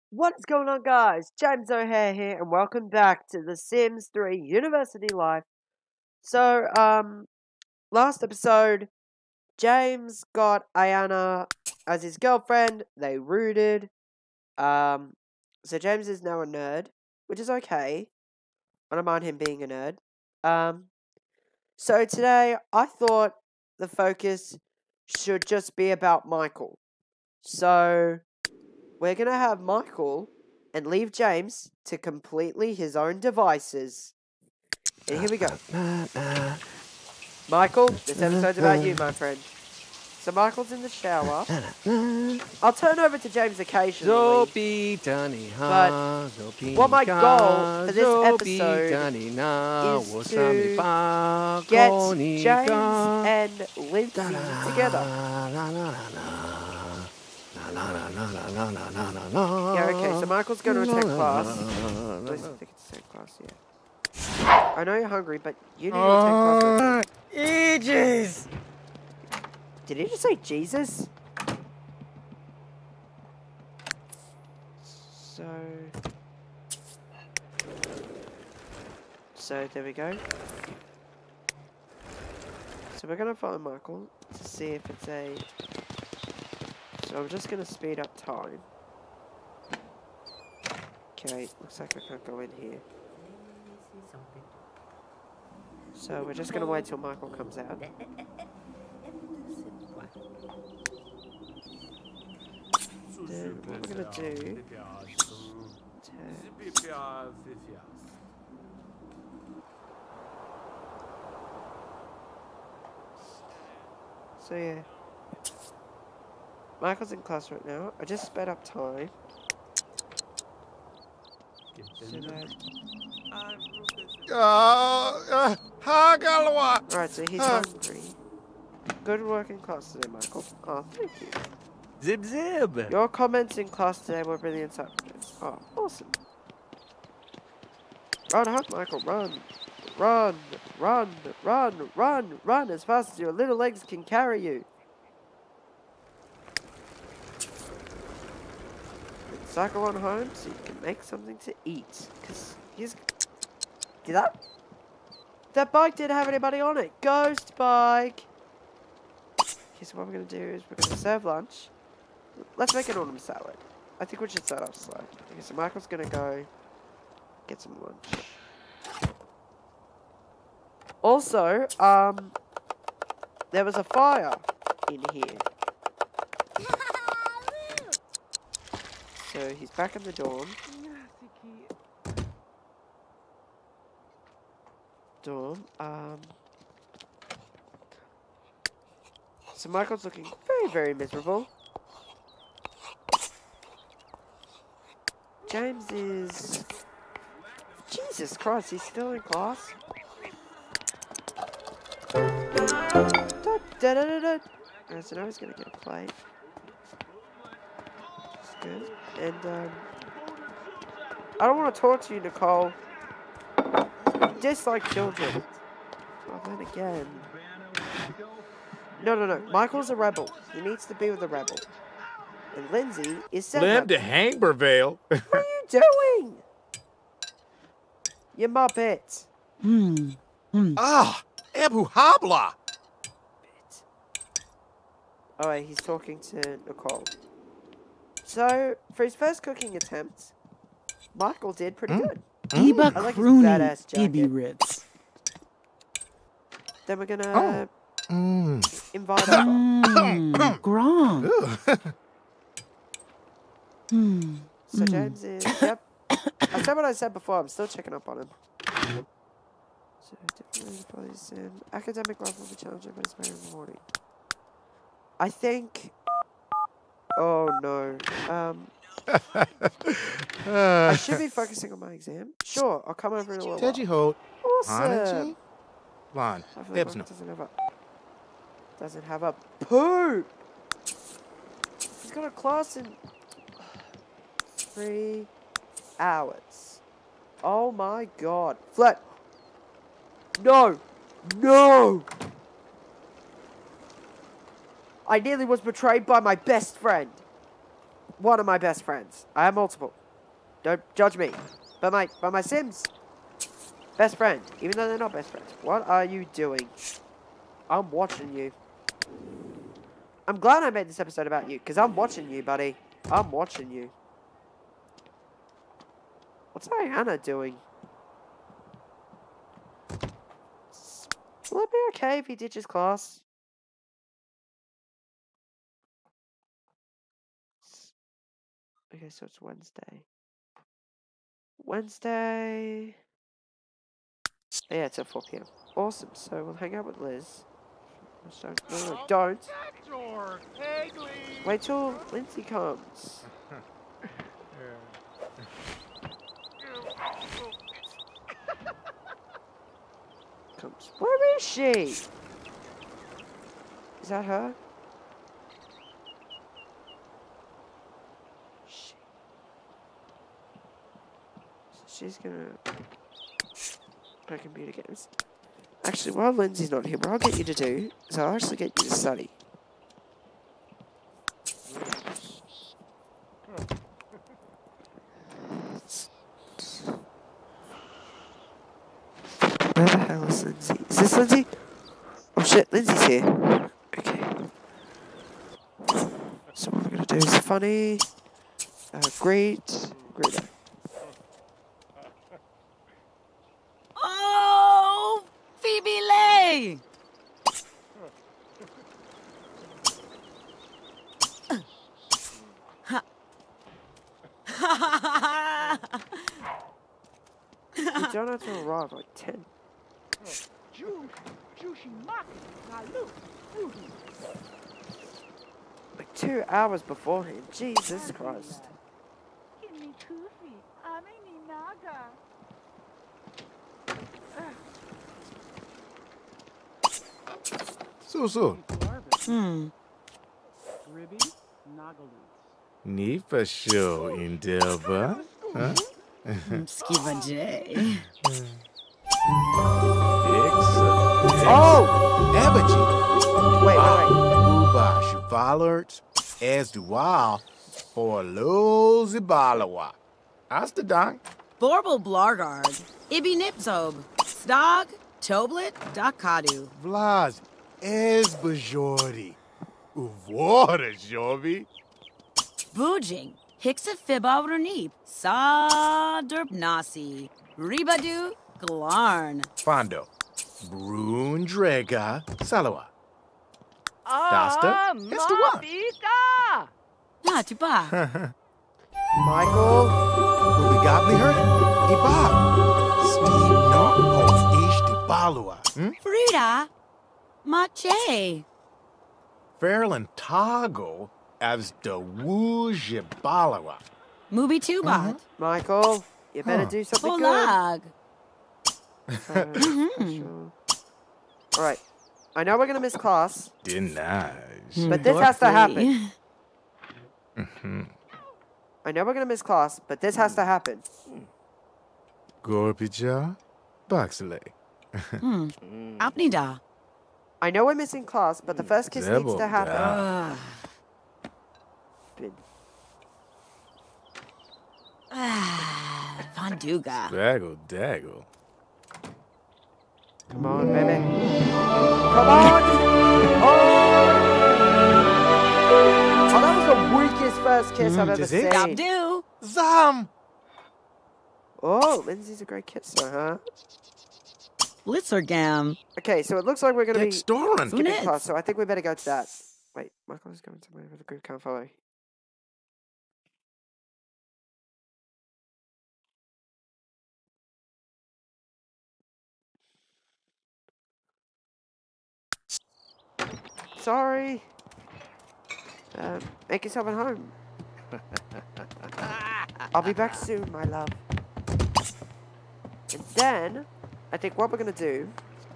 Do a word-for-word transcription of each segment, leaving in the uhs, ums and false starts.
What is going on, guys? James O'Hare here, and welcome back to The Sims three University Life. So, um, last episode, James got Ayana as his girlfriend. They rooted. Um, so James is now a nerd, which is okay. I don't mind him being a nerd. Um, so today I thought the focus should just be about Michael. So we're gonna have Michael and leave James to completely his own devices. And here we go. Michael, this episode's about you, my friend. So Michael's in the shower. I'll turn over to James occasionally. But what my goal for this episode is to get James and Lindsey together. Yeah, okay, so Michael's going to attend class. I think it's attend class, yeah. I know you're hungry, but you need to attend class. Ages! Did he just say Jesus? So... So, there we go. So we're going to follow Michael to see if it's a... So I'm just going to speed up time. Okay, looks like I can't go in here. So we're just going to wait till Michael comes out. Then what we're going to do... So yeah. Michael's in class right now. I just sped up time. So that... Alright, so he's hungry. Good work in class today, Michael. Oh, thank you. Zib zib! Your comments in class today were really insightful. Oh, awesome. Run hard, Michael, run. Run, run, run, run, run as fast as your little legs can carry you. Cycle on home so you can make something to eat. Cause he's... Did that... That bike didn't have anybody on it. Ghost bike. Okay, so what we're going to do is we're going to serve lunch. Let's make an autumn salad. I think we should start off slow. Okay, so Michael's going to go get some lunch. Also, um... there was a fire in here. So he's back in the dorm. Dorm. Um. So Michael's looking very, very miserable. James is... Jesus Christ, he's still in class? Da, da, da, da, da. Right, so now he's gonna get a plate. That's good. And, um... I don't want to talk to you, Nicole. You dislike children. Oh, then again... No, no, no. Michael's a rebel. He needs to be with a rebel. And Lindsey is set Lem to Hangervale. What are you doing? You muppet. Hmm. Hmm. Ah, Abu Habla. Alright, he's talking to Nicole. So, for his first cooking attempt, Michael did pretty Mm. good. Iba I like his Crooney, badass jacket. Ibi Ritz. Then we're gonna Oh. Mm. invite over. Mmm. Grom. Hmm. So James is, yep. I said what I said before, I'm still checking up on him. So, definitely probably Sim. Academic life will be challenging, but it's very rewarding. I think... Oh, no. Um... I should be focusing on my exam. Sure, I'll come over in a little while. Teji hold. Awesome. Line. Hopefully Hebs Michael no. doesn't have a... Doesn't have a poop! He's got a class in... Three hours. Oh my god. Flat. No! No! I nearly was betrayed by my best friend. one of my best friends. I have multiple. Don't judge me. But my, but my Sims, best friend, even though they're not best friends. What are you doing? I'm watching you. I'm glad I made this episode about you, because I'm watching you, buddy. I'm watching you. What's Ayana doing? Will it be okay if he ditches class? Okay, so it's Wednesday. Wednesday. Oh, yeah, it's at four p m Awesome. So we'll hang out with Liz. Don't, no, no, don't. Wait till Lindsey comes. Comes. Where is she? Is that her? She. She's gonna play computer games. Actually, while Lindsay's not here, what I'll get you to do is I'll actually get you to study. Where the hell is Lindsay? Is this Lindsay? Oh shit, Lindsay's here. Okay. So what we're gonna do is funny. Uh, great. Great. Oh, Phoebe Lay! You don't have to arrive at ten. Like two hours beforehand. Jesus Christ. So, so. Hmm. Need for sure, Endeavor. Huh? Skiva J. Excellent. Oh! Abaji. Wait, wait, Uba Shivalert, as dual, for Lozi Balawa. Asta Dank. Borble Blargard. Ibi Nipzob. Stog. Toblet. Dakadu. Vlaz, as Bajordi. Uvora, Jovi. Boojing. Hixa Fiba Runip. Sa Derp Nasi. Ribadu. Glarn. Fondo. Brun Drega. Salawa. Dasta. Estuwa. Ah, tupa. Michael. Ubigabli her. Iba. Steve no ho ish de balua. Frida. Mache. Fairland Tago as de wooje balawa. Mubi Tubat. Michael, you better Huh. do something Olag. good. Alright. I know we're gonna miss class, Denage. but this has to happen. Mm-hmm. I know we're gonna miss class, but this has to happen. Gorpija. Baxley. Hmm. Apnida. I know we're missing class, but the first kiss needs to happen. Ah. Bin. Ah. Vanduga. Daggle, daggle. Come on, baby. Come on! Oh! Oh, that was the weakest first kiss I've ever is it? seen. Abdu. Zam! Oh, Lindsay's a great kisser, huh? Blitzergam. Okay, so it looks like we're going to be Get Storen. skipping Units. class, so I think we better go to that. Wait, Michael is going somewhere where the group can't follow. Sorry. Um, make yourself at home. I'll be back soon, my love. And then, I think what we're going to do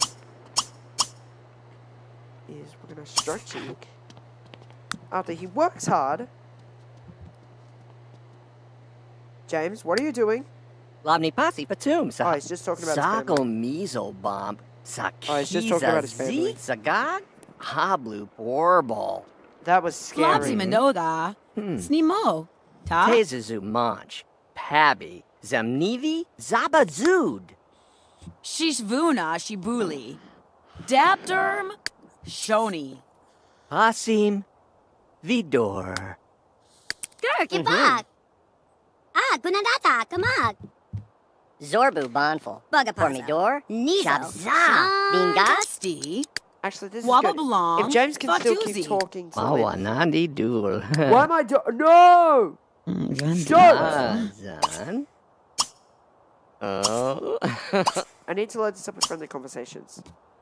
is we're going to stretch Cheek. After he works hard. James, what are you doing? Lavni pasi patum Oh, sa. he's just talking about his Sako family. meso bomb. Oh, he's just talking about his Sakiza family. zit sagag. Hablu borbal. That was Flopsy scary. Mendoza. Snimo. Ta? Tezazu Manch. Pabi. Zamnivi. Zabazud. Shishvuna Shibuli. Dabderm. Shoni. Pasim. Vidor. Gurkibak. Ah, Gunadata, Kamag. Zorbu Bonful. Bugapasa. Formidor. Nizo. Shabza. Bingas. Gasti. Actually, this is Wabba good. belong. If James can still Fatuzi. keep talking to Lindsey. Mawanandi Dul. Why am I doing? No! Don't! Azan. Oh. I need to load this up with friendly conversations.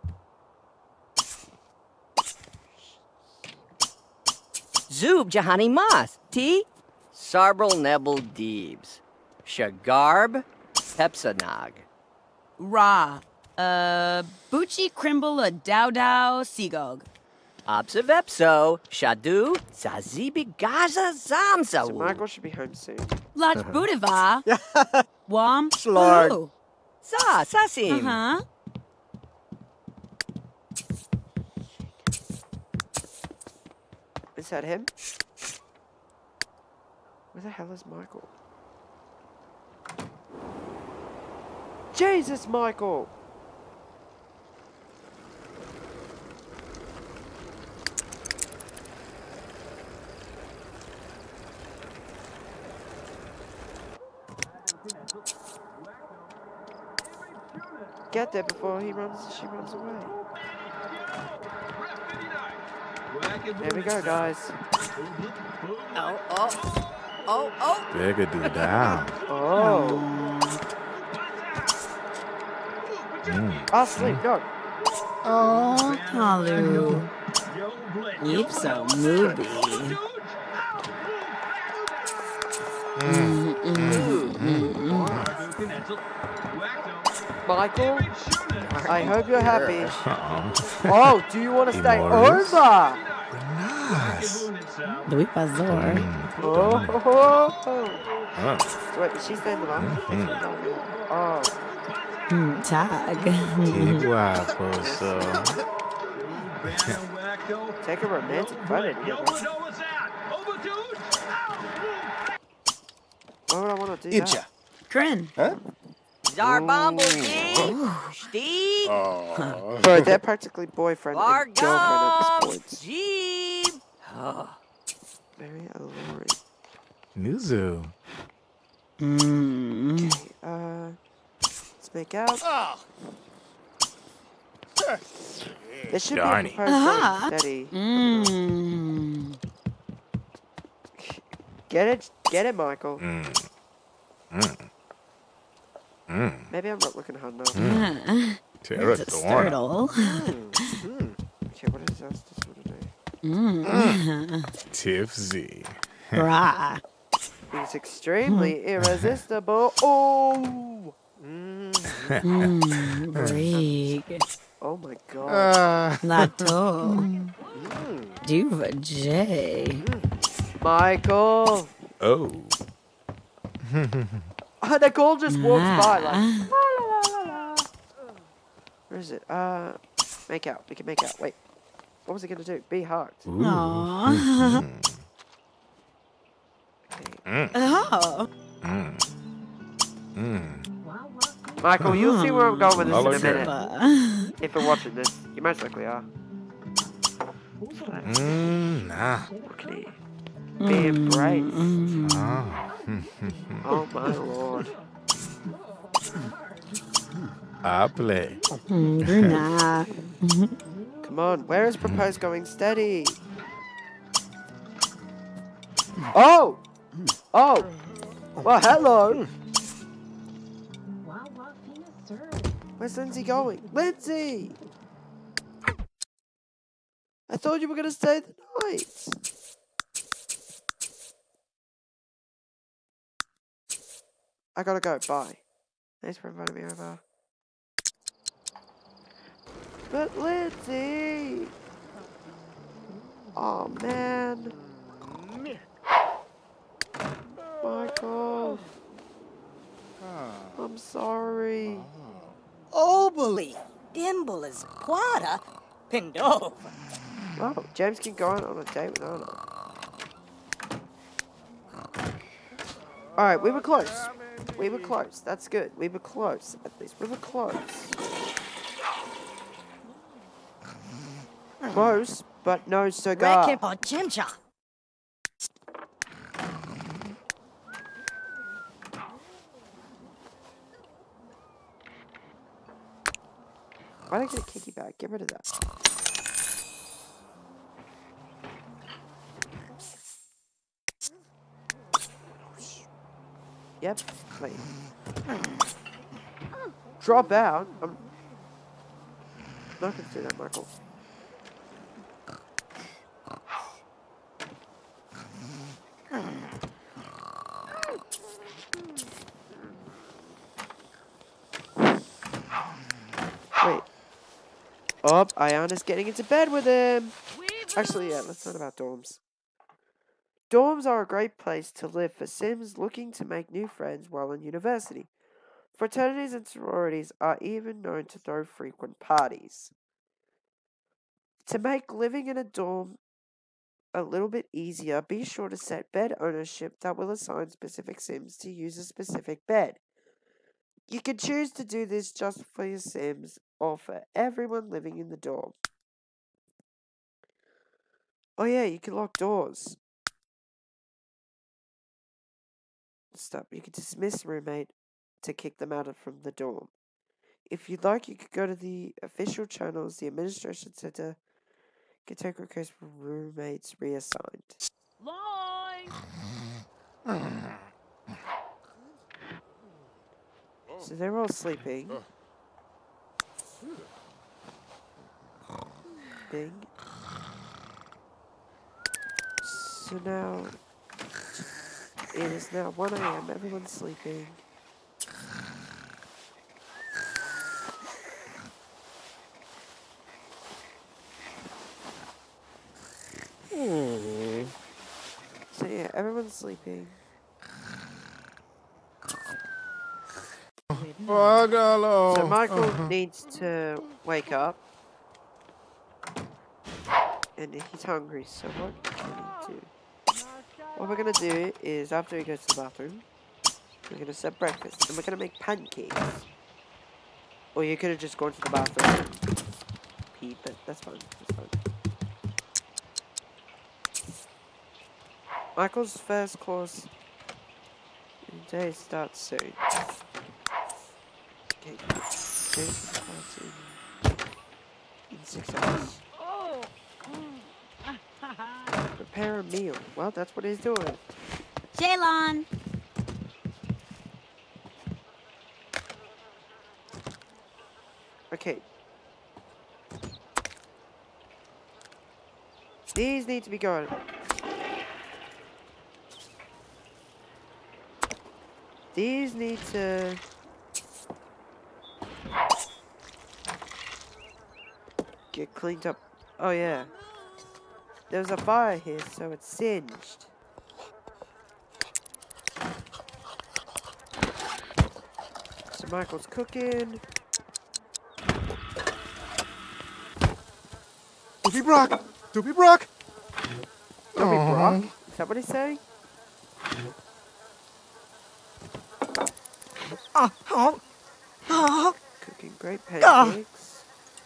Zub Jahani Mas. T. Sarbral Nebel Deebs. Shagarb. Pepsanag. Ra. Uh, Bucci Crimble a Dow Dow Sigog. Obsevepso. Shadu. Zazibi Gaza So Zamza. Michael should be home soon. Lach Budiva. Wam. Slug. Boo. Sa. Sasim. Uh-huh. Is that him? Where the hell is Michael? Jesus, Michael! Get there before he runs. She runs away. There we go, guys. Oh, oh. Oh, oh. Bigger do down. Oh. I'll sleep. Go. Oh, Halu. You're so movie. Michael, I hope you're happy. Uh-oh. Oh, do you want to stay Immortals? over? Nice. Louis Pazor. Oh, ho, ho, ho. Oh. So wait, did she stay in the line? Oh, Tag. Qué guapo, so. take a romantic photo together. Why would I want to do Itcha. that? Grin. Zarbomble Deeb. Steve. Oh. Bro, they're practically boyfriend and girlfriend at Vargo. this point. Jeeb. Oh. Very alluring. Nuzu. Mm. Okay, uh, let's make out. Oh. There should Darny. be a proposed Uh-huh. going steady. Mm. Get it, get it, Michael. Mm. Mm. Mm. Maybe I'm not looking hard enough. Mm. It's a Terradorna. startle. Mm, mm. Okay, what else does this want to do? Mm. Tifzy. Bra. He's extremely irresistible. Oh! Mm. Mm. Brig. Oh my god. Uh, Lato. Mm. Duva J. Michael! oh. Oh, the girl just walks by like. Ah. La, la, la, la, la. Where is it? Uh, make out. We can make out. Wait. What was it gonna do? Be hugged. Ooh. Aw. Okay. Mm. Oh. Mm. Mm. Michael, you'll see where I'm going with this I'll in a look here. minute. Ba. If you're watching this, you most likely are. Mm. Nah. Okay. Be embraced. Mm. Oh. Oh my lord. I play. Mm. Bruna. Come on, where is proposed going steady? Oh! Oh! Well, hello! Where's Lindsay going? Lindsay! I thought you were gonna stay the night. I gotta go, bye. Thanks for inviting me over. But Lindsay! Oh man. Michael. I'm sorry. Oboli. Dimble is Quada. Pindova. Oh, James can go on, on a date with Anna. Alright, we were close. We were close. That's good. We were close, at least. We were close. Close, but no cigar. Rekimpo Chimcha. Why did I get a kicky back? Get rid of that. Yep, clean. Drop out. I'm not going to do that, Michael. Wait. Oh, Ayana's getting into bed with him. Actually, yeah, that's not about dorms. Dorms are a great place to live for Sims looking to make new friends while in university. Fraternities and sororities are even known to throw frequent parties. To make living in a dorm a little bit easier, be sure to set bed ownership that will assign specific Sims to use a specific bed. You can choose to do this just for your Sims or for everyone living in the dorm. Oh yeah, you can lock doors. Stop. You can dismiss roommate to kick them out of from the dorm. If you'd like, you could go to the official channels, the administration center, can take requests for roommates reassigned. Line! So they're all sleeping. Bing. So now it is now one A M Everyone's sleeping. Hmm. So yeah, everyone's sleeping. Bugalo. So Michael needs to wake up. And he's hungry, so what can he do? What we're gonna do is, after he goes to the bathroom, we're gonna set breakfast, and we're gonna make pancakes. Or you could have just gone to the bathroom and pee, but that's fine, that's fine. Michael's first course in the day starts soon. Okay, Jason starts in, in six hours. Prepare a meal. Well, that's what he's doing. Jaylon. Okay. These need to be gone. These need to... get cleaned up. Oh, yeah. There's a fire here, so it's singed. So Michael's cooking. Doopy Brock! Doopy Brock! Don't be Aw. Brock. Is that what he's saying? Oh, oh, oh. Cooking great pancakes.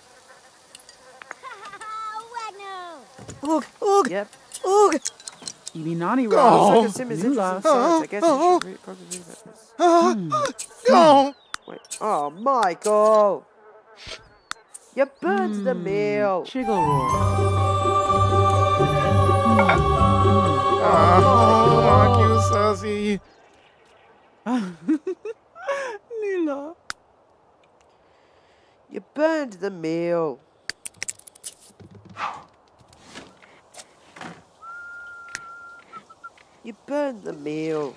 Wagner. Oog, oog, Yep. oog. You be naughty, Looks Rob. like a sim is You interested in laugh. science. I guess you Oh, should re probably read about this. Uh, no! Wait. Oh, Michael! You burned the meal! Chiggle roar. Oh, Mark, you sassy. Lila. You burned the meal. You burned the meal.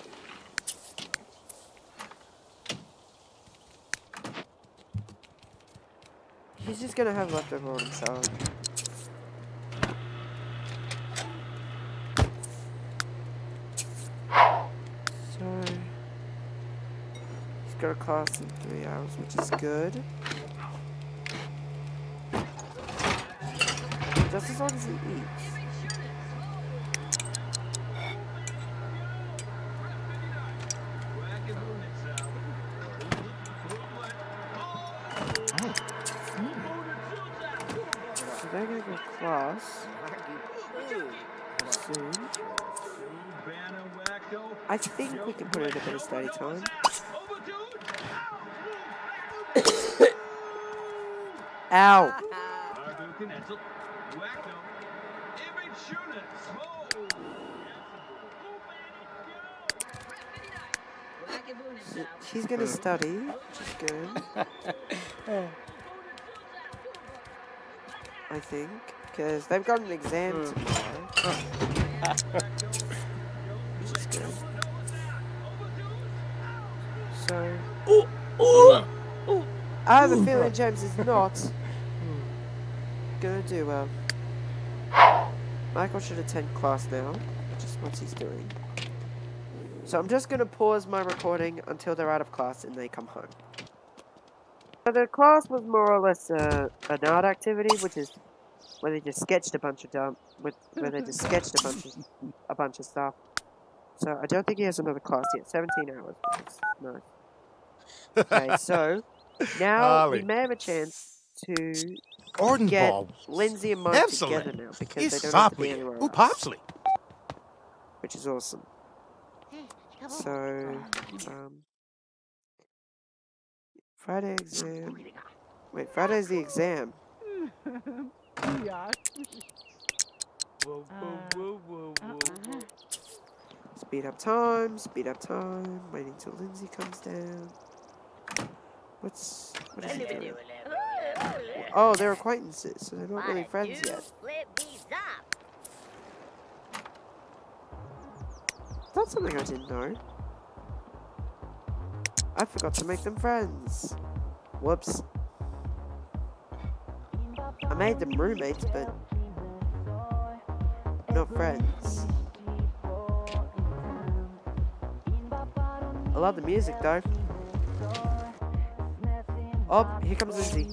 He's just gonna have leftover on himself. So he's got a class in three hours, which is good. Just as long as he eats. So they're gonna go class soon. I think we can put in a bit of study time. Ow! She's gonna study, which is good. I think, because they've got an exam tomorrow. Which is good. So, I have a feeling James is not gonna do well. Michael should attend class now, which is what he's doing. So I'm just gonna pause my recording until they're out of class and they come home. So the class was more or less uh, an art activity, which is where they just sketched a bunch of dumb, with where they just sketched a bunch of a bunch of stuff. So I don't think he has another class yet. Seventeen hours. No. Okay, so now Holly. we may have a chance to Orden get ball. Lindsay and Mike Excellent. together now because It's they don't have to be softly. anywhere Ooh, else, popsly. which is awesome. So, um, Friday exam. Wait, Friday's the exam. Speed up time, speed up time, waiting till Lindsay comes down. What's, what is he doing? Oh, they're acquaintances, so they're not really friends yet. That's something I didn't know. I forgot to make them friends. Whoops. I made them roommates, but not friends. I love the music though. Oh, here comes Lindsay.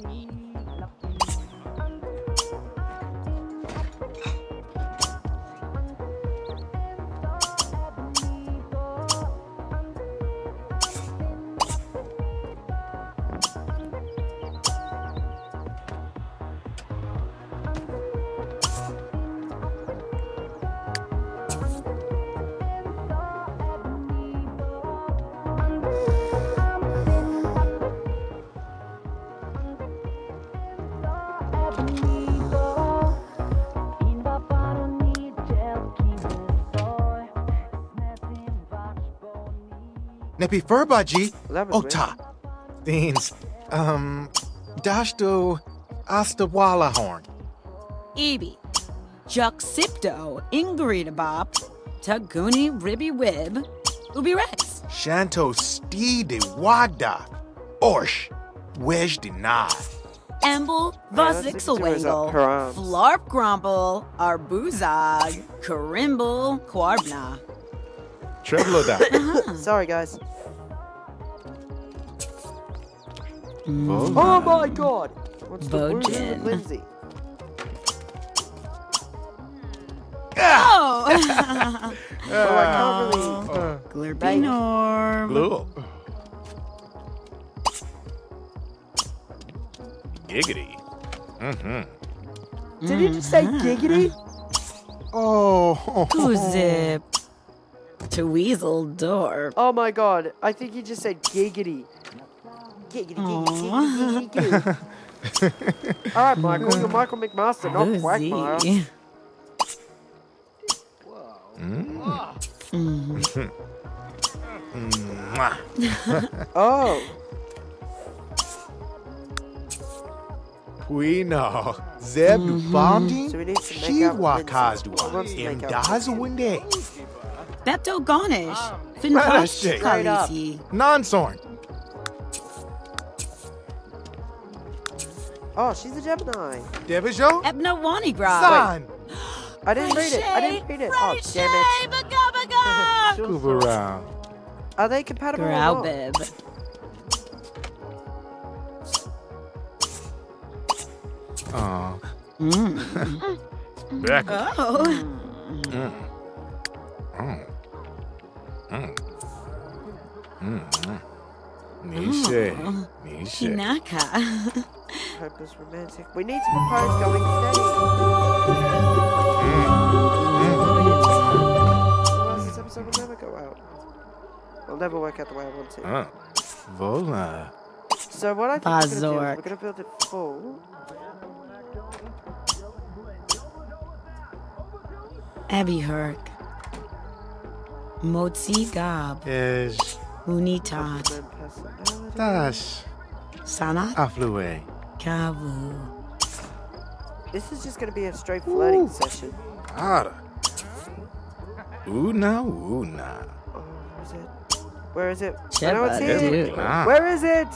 Nepi Furbaji. Well, that was Ota. Deans. Um. Dashto Astawala horn. Ebi. Juxipto Ingridabop. Taguni Ribby Wib. Ubi Rex. Shanto Sti de Wagda. Orsh. Wej de Na. Amble Yeah, that's like two is up her Vasixelwangle. arms. Flarp Grumple. Arbuzag. Karimble. Quarbna. Trebloda. Sorry, guys. Mm. Oh my god! What's the woo with Bojin. Lindsay? Oh! Well, I can't really. Glurpy Norm. Glue. Giggity. Mm-hmm. Did he just say giggity? Oh. Kuzip. To Weasel Door. Oh my god, I think he just said giggity. Giggity, giggity, giggity, giggity, giggity. Alright, Michael, you're Michael McMaster, not Quagmire. Cozy. Oh, We know. Zeb Bondi. so we need to She make out with wakas Lindsay. She wants to dua. make out with Imdaza Lindsay. winde. Bepto Garnish. Radashe. Fintosh Straight up. Kalisi. Nonsorn. Oh, she's a Gemini. Devijo. Ebna Wanigra. San. I didn't read it. I didn't read it. Oh, damn it. Baga Kubara. Are they compatible or not? Graubib. Oh. Back. Oh. Mm. Mm. Mm. Mm. Nisha. Nisha. Hinaka. Hopeless romantic. We need to propose going steady. Otherwise this episode will never go out. It'll never work out the way I want to. Uh. Vola. So what I think we're going to do is Bazork. we're going to build it full. Abby Herc. Motsi Gab. Yes. Unitat. Then personality. Das. Sanat. Aflue. Kavu. This is just going to be a straight flirting session. Ara. Una, una. Oh, where is it? Where is it? I know it's Shepard, here. dude. Ah. Where is it?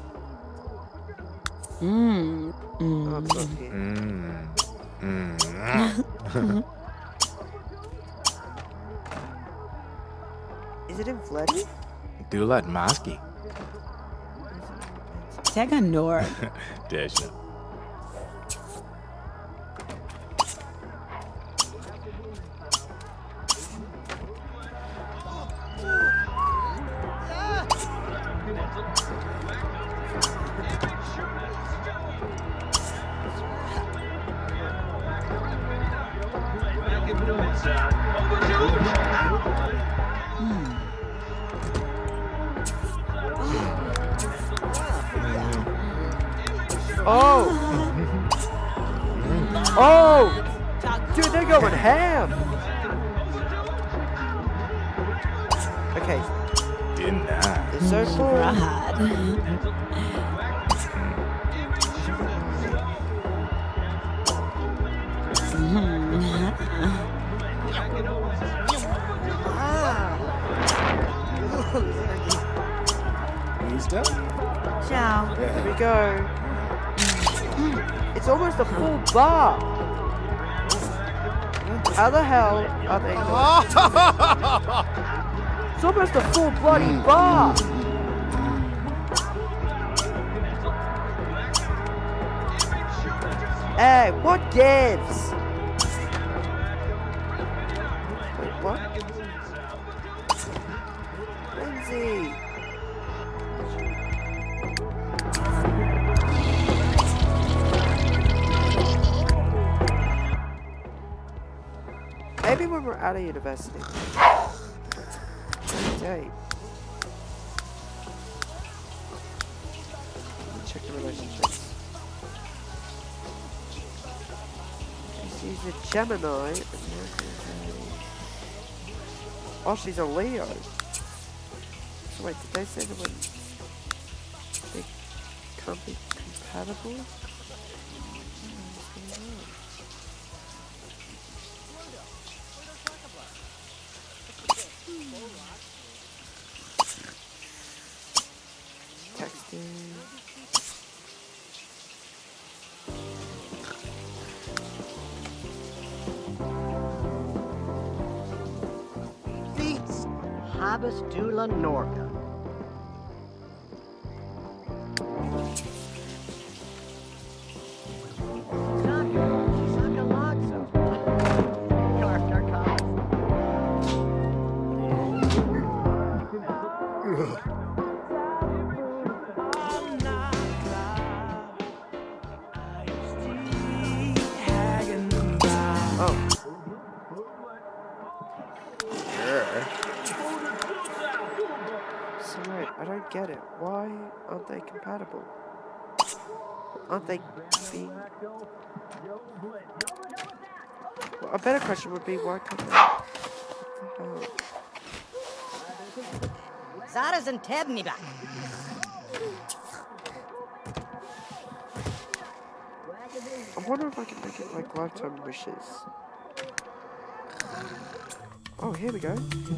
Mmm. Oh, Mm. it's not here. Mm. Mm. Is it in flirty? Dulat maski. Tega Nor. Desha. Oh! Oh! Dude, they're going ham! Okay, Dinna. it's so full. Rad. Ciao. There we go. It's almost a full bar. How the hell are they going? It's almost a full bloody bar. Hey, what gives? Wait, what? Lindsay. Maybe when we're out of university. Date. Check the relationships. She's a Gemini. Oh, she's a Leo. So wait, did they say that when they can't be compatible? Texting. Beats Habas Dula Norca. Oh. So wait, I don't get it. Why aren't they compatible? Aren't they being... Well, a better question would be why can't they... What the hell? Zaraz and Tebni back. I wonder if I can make it like lifetime wishes. Oh, here we go.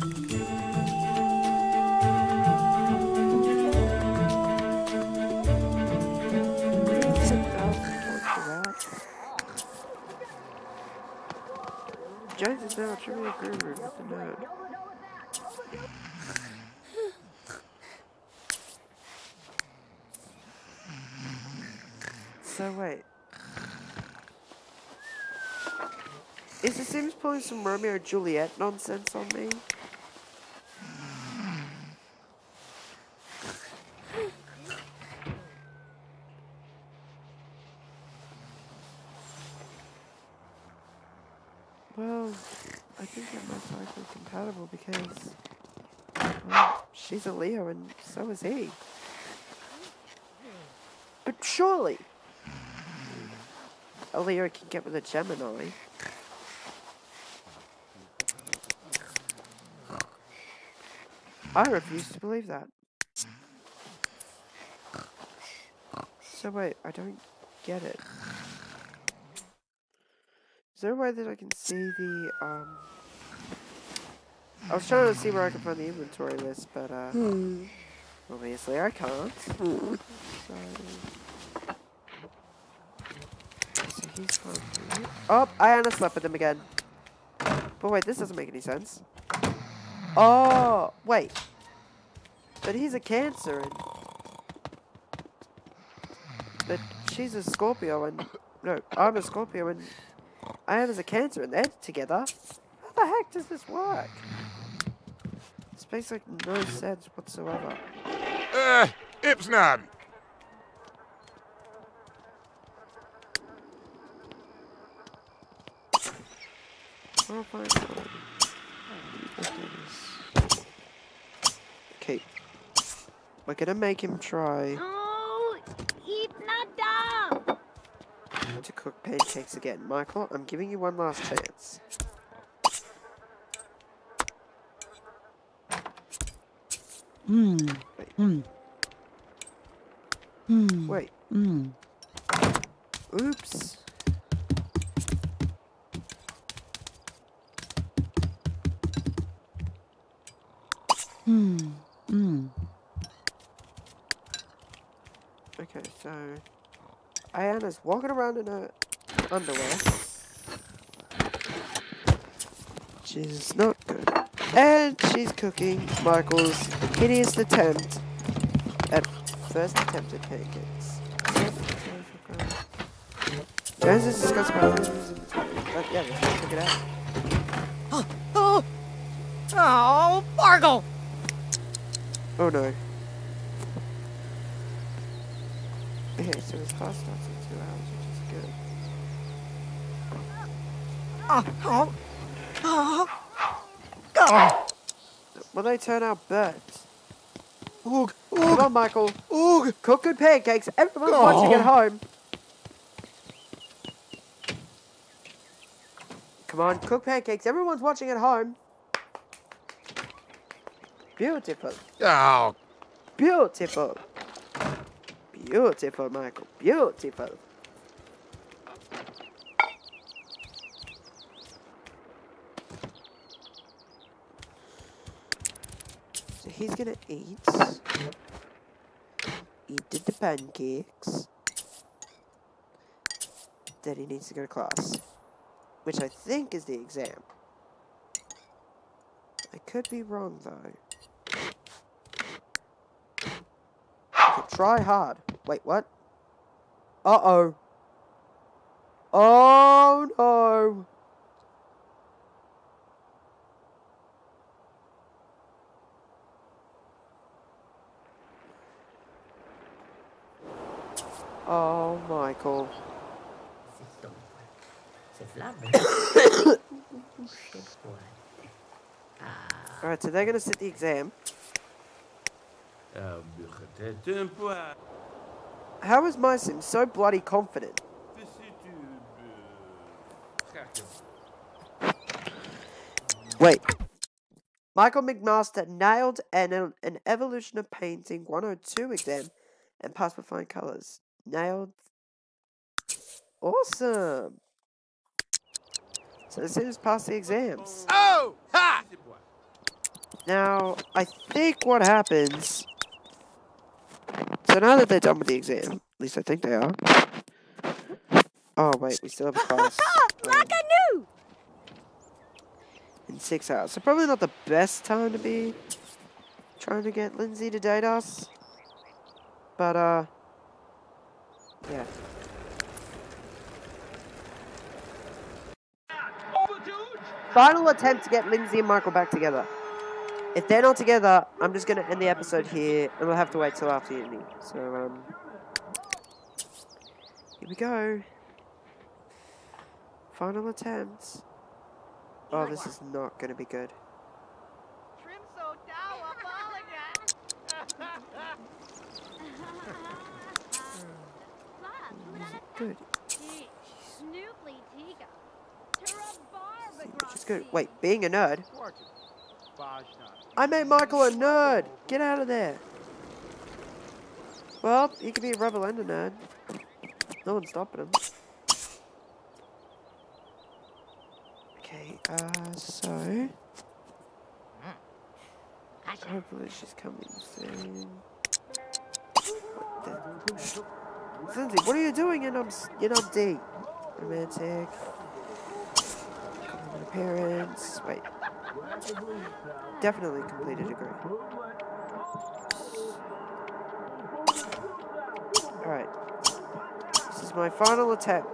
James is now a trivia guru with the nerd. So wait. Is the Sims pulling some Romeo and Juliet nonsense on me? Well, I think they're most likely compatible because, well, she's a Leo and so is he. But surely a Leo can get with a Gemini. I refuse to believe that. So wait, I don't get it. Is there a way that I can see the, um... I was trying to see where I could find the inventory list, but, uh... Hmm. Obviously I can't. Hmm. So... So he's fine. Oh, Ayana slept with him again. But wait, this doesn't make any sense. Oh, wait. But he's a Cancer and... But she's a Scorpio and... No, I'm a Scorpio and... Ayana's a Cancer and they're together. How the heck does this work? This makes like no sense whatsoever. Uh, Ipsnad. Oh, fine. Okay. We're gonna make him try Oh, eat nada. to cook pancakes again. Michael, I'm giving you one last chance. Mmm. Wait. Mmm. Mmm. Wait. Mmm. Oops. Mmm. Mmm. Okay, so Ayana's walking around in her underwear. She's not good. And she's cooking Michael's hideous attempt at first attempt at pancakes. Jones has discussed my feelings and but yeah, let's go check it out. Oh, oh, oh, Bargle! Oh no. Okay, so his class starts in two hours, which is good. Oh, oh, oh, oh. Well, they turn out birds. Oog, Come oog, on, Michael. oog. Cook good pancakes. Everyone's watching at home. Come on, cook pancakes. Everyone's watching at home. Beautiful. Oh, Beautiful. Beautiful, Michael. Beautiful. So he's gonna eat. Eat the pancakes. Then he needs to go to class. Which I think is the exam. I could be wrong though. Okay, try hard. Wait, what? Uh-oh. Oh no. Oh, Michael. Alright, so they're gonna sit the exam. How is my sim so bloody confident? Wait. Michael McMaster nailed an, an Evolution of Painting one oh two exam and passed with fine colours. Nailed. Awesome. So the Sims passed the exams. oh, ha! Now, I think what happens... So now that they're done with the exam, at least I think they are. Oh wait, we still have a class. Like um, I knew. in six hours. So probably not the best time to be trying to get Lindsay to date us. But, uh... yeah. final attempt to get Lindsay and Michael back together. If they're not together, I'm just going to end the episode here, and we'll have to wait till after uni. So, um, here we go. Final attempt. Oh, this is not going to be good. Good. Which is good. Wait, being a nerd? I made Michael a nerd! Get out of there! Well, he can be a rebel and a nerd. No one's stopping him. Okay, uh, so... hopefully she's coming soon. What the... Lindsay, what are you doing in um, in um D? Romantic. Compliment appearance. Wait. Definitely completed degree. Alright. This is my final attempt.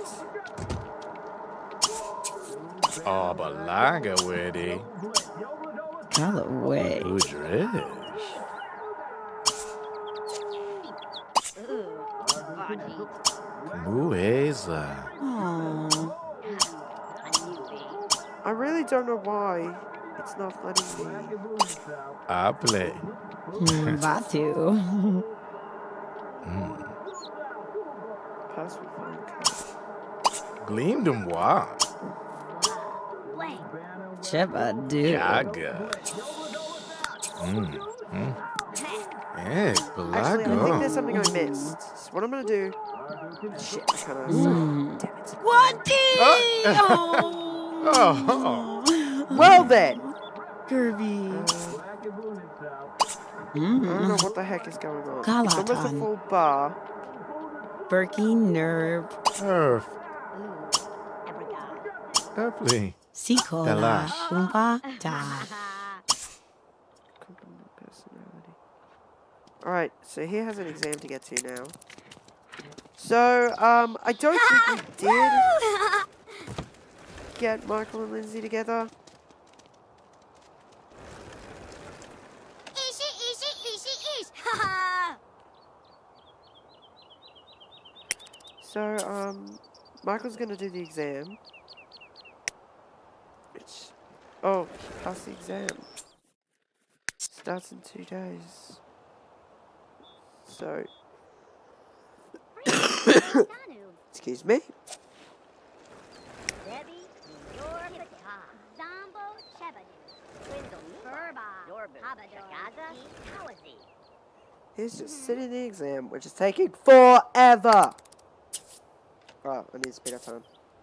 Oh, balaga, Weddy. Call away. Udrish. Mueza. Aww. I really don't know why it's not letting me. I play. Mm, Batu. Mm. Password phone code. Gleam de moi. Cheba do. Gaga. Mm. Mm. Hey, Actually, I think balaga. there's something I missed. So what I'm gonna do... Shit, I kind of... Mm. Damn it. What? Oh. Oh. Well then! Kirby. Uh, I Mm. don't know what the heck is going on. It's Galatan. almost a full bar. Berkey nerve. Perf. Lovely. Sikola. Dalash. Umpa da. Compliment personality. Alright, so he has an exam to get to now. So, um, I don't think we did get Michael and Lindsay together. So, um, Michael's gonna do the exam. Which, oh, he passed the exam. Starts in two days. So, excuse me. He's just sitting the exam, which is taking forever. Oh, I need to speed up time.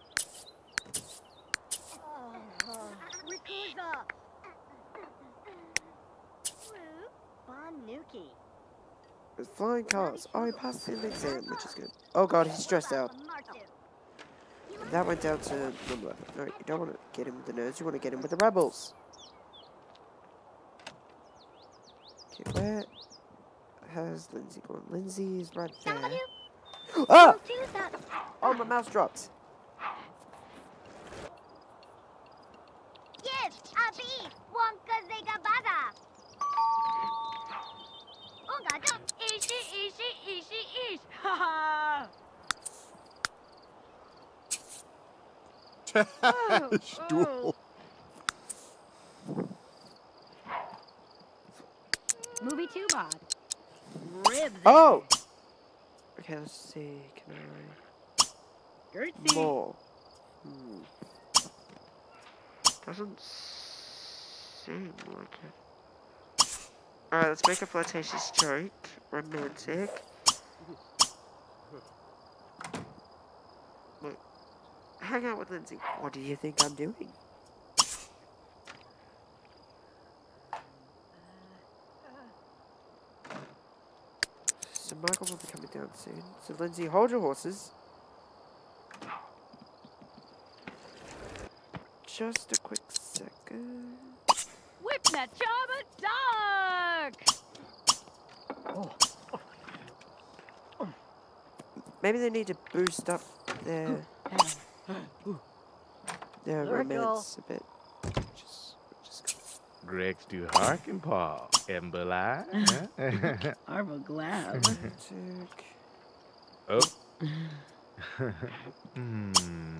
With flying colours. Oh, he passed the exam, which is good. Oh god, he's stressed out. That went down to number eleven. No, you don't want to get him with the nerds, you want to get him with the rebels. Okay, where has Lindsay gone? Lindsay is right there. Ah! Oh, my mouse dropped. Yes, Abi, Wonka Zega Bada. Unga jump, ishi, ishi, ishi, ish. Ha ha. Stool. Movie two bod. Rib. Oh! Okay, let's see. Can I... Gertzie. More. Hmm. Doesn't seem like it. Alright, let's make a flirtatious joke. Romantic. Look. Hang out with Lindsay. What do you think I'm doing? So Michael will be coming down soon. So Lindsay, hold your horses. Just a quick second. Whip that Jabba Duck. Maybe they need to boost up their their romance a bit. Greg's to Harkin Paul. Emberline. Arbo Glab. Magic. Oh. mm.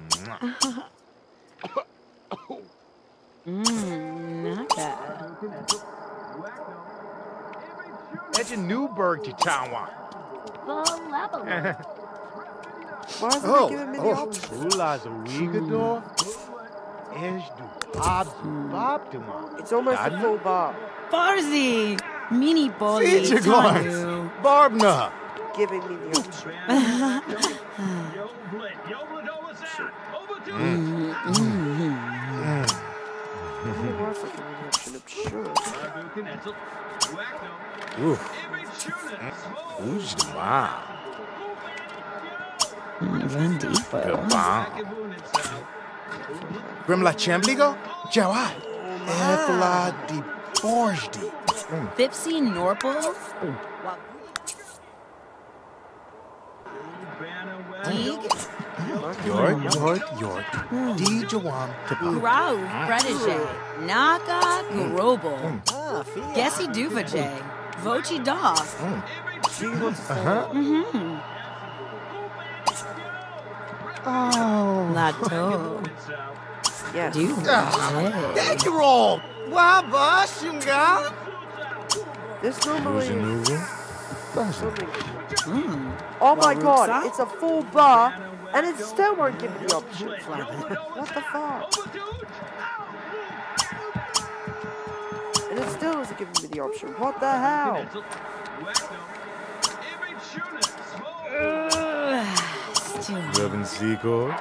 Mmm, not bad. That's a Newburgh to Taiwan. The level. Why isn't Oh, it giving me the oh. option? Ula's a Wigador. És do Bob's Bob to one. It's almost a full bar. Farzi! Mini Boli. Feature glance. Barbna. Giving me the option. Mm. Mm. Why is it giving me the option? I'm sure. Ooh. Who's the mom? Run deeper. The bomb. Grimla Chambligo? Jawai. Ethla di Borjdi. Fipsy Norpal? Deeg? York, York, York. Di Jawam Tipa. Grau Protege. Naka Grobel. Gessi Duvaje. Vochi Dog. Uh-huh. Mm-hmm. Oh. Lato. Yes. Duvaje. Thank you all. Waba Shunga. This normally something. Mm. Oh my Warusa? god, it's a full bar and it still won't give me the option. What the fuck? And it still isn't giving me the option. What the hell? Still. Robin Seagull.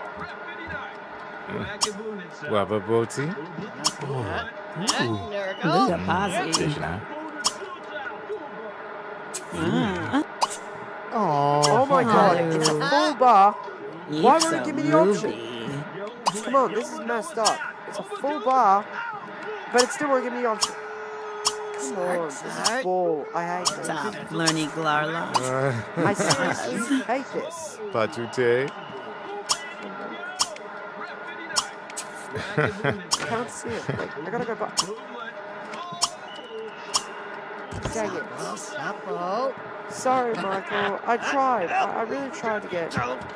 Waba Boti. Luda Pazzi. Ah. Oh my god, it's a full bar. Why won't it give me the option? Ruby. Come on, this is messed up. It's a full bar, but it still won't give me the option. Come on, this is bull. I hate this. Top Lerny Glarla. I seriously hate this. Patute. I can't see it. Wait, I gotta go back. Dang it. Sapo. Sorry, Michael. I tried. I, I really tried to get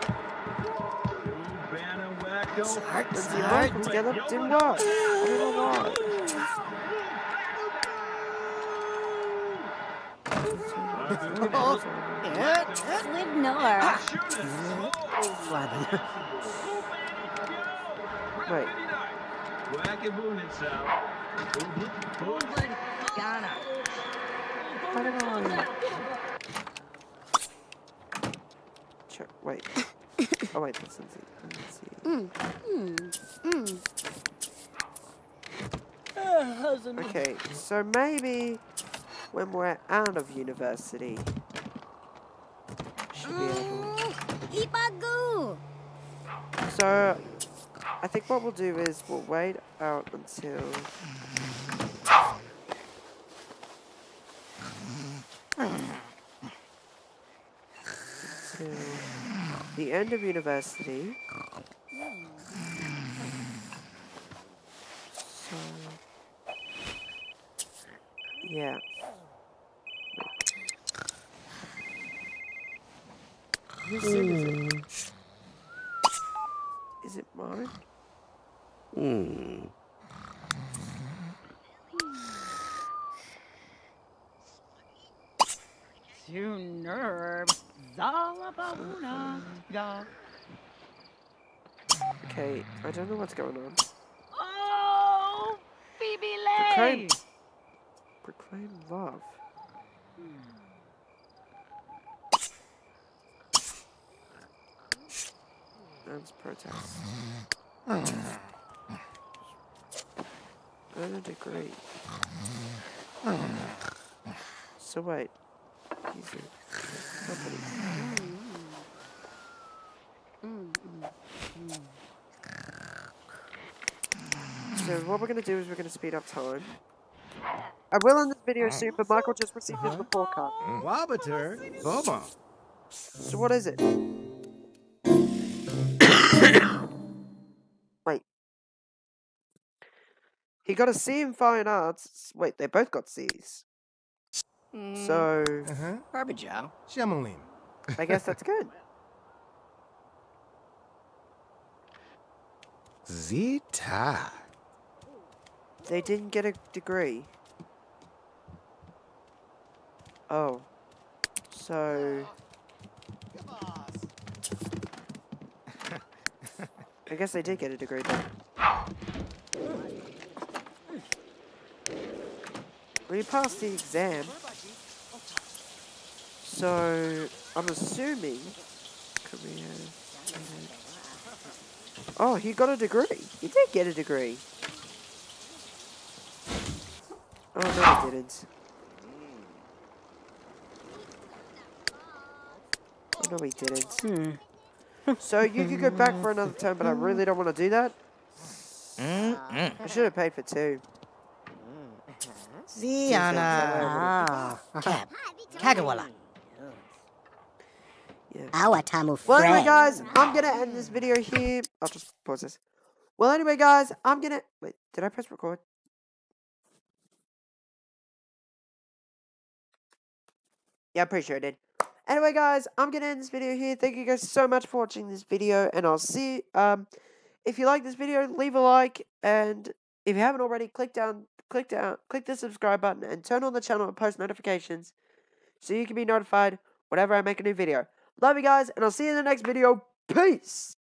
Lindsey and Michael together. Didn't work. I don't know why. Ignore. Wait. How do I... Check. Wait. Oh wait, that's Lindsey. Let's see. Okay, so maybe when we're out of university, should be able. Ipagu. So I think what we'll do is we'll wait out until until the end of university. So yeah. Whose sim is it? Is it mine? Hmm. To nerve. Zalababuna. Ga. Okay, I don't know what's going on. Oh, Phoebe Proclaim, Lay. proclaim love. Arms protest. Earn a degree. So wait. These are companies. So what we're going to do is we're going to speed up time. I will end this video soon, but Michael just received his report card. Wabater. Boba. So what is it? Wait. He got a C in fine arts. Wait, they both got C's. So, Uh-huh. Barbajal. Shemelin. I guess that's good. Zita. They didn't get a degree. Oh. So... I guess they did get a degree then. We passed the exam. So, I'm assuming... Career... Oh, he got a degree. He did get a degree. Oh, no, he didn't. Oh, no, he didn't. So, you could go back for another term, but I really don't want to do that. I should have paid for two. Ziana. Ah. Cab. Kagawala. Yeah. Awatamu Well, anyway, friend. guys, I'm going to end this video here. I'll just pause this. Well, anyway, guys, I'm going to... Wait, did I press record? Yeah, I'm pretty sure I did. Anyway, guys, I'm going to end this video here. Thank you guys so much for watching this video, and I'll see... Um, if you like this video, leave a like, and if you haven't already, click down, click down, click the subscribe button, and turn on the channel and post notifications, so you can be notified whenever I make a new video. Love you guys, and I'll see you in the next video. Peace!